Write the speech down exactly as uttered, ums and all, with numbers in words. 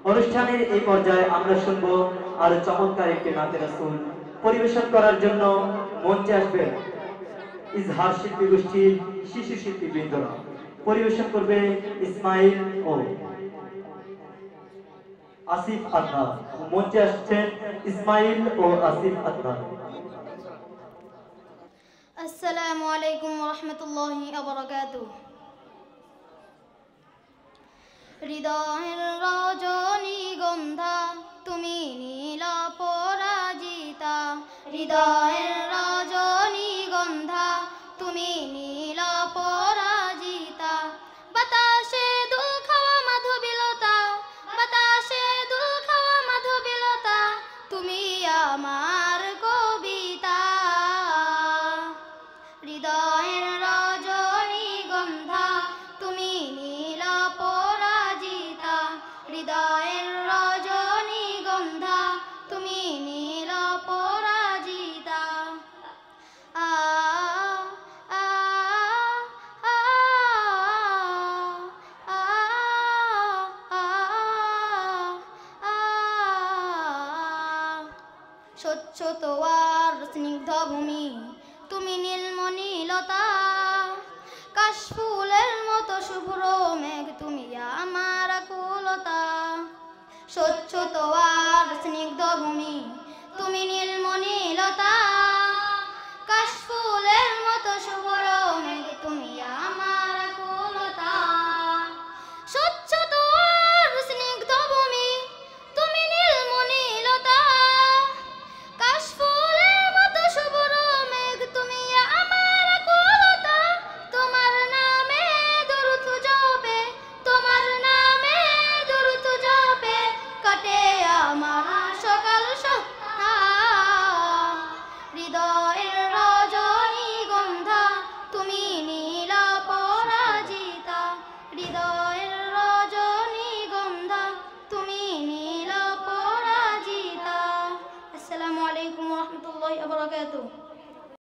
অনুষ্ঠানের এই পর্যায়ে আমরা শুনবো আরো চমৎকার একটি নাতে রাসূল। পরিবেশন করার জন্য মঞ্চে আসবেন ইজহার শিল্পী গোষ্ঠীর শিশু শিল্পী বৃন্দরা। পরিবেশন করবে ইসমাইল ও আসিফ আদনান। মঞ্চে আসছেন ইসমাইল ও আসিফ আদনান। আসসালামু আলাইকুম ওয়া রাহমাতুল্লাহি ওয়া বারাকাতুহু। হৃদয়ের রজনীগন্ধা তুমি নীল পরাজিতা, হৃদয়ের রজনীগন্ধা তুমি নীল পরাজিতা। বাতাসে দুল খাওয়া মাধবীলতা, বাতাসে দুল খাওয়া মাধবীলতা, তুমি আমার কবিতা। হৃদয়ের রজনীগন্ধা তুমি নীল পরাজিতা, হৃদয়ের রজনীগন্ধা তুমি নীল পরাজিতা। আ আ আ আ আ স্বচ্ছ তোয়ার স্নিগ্ধ ভূমি তুমি নীলমণিলতা, কাশফুলের মতো শুভ্র মেঘ তুমি আমার আকুলতা। স্বচ্ছ তোয়ার স্নিগ্ধ ভূমি তুমি নীলমণিলতা, কাশফুলের মতো শুভ্র মেঘ তুমি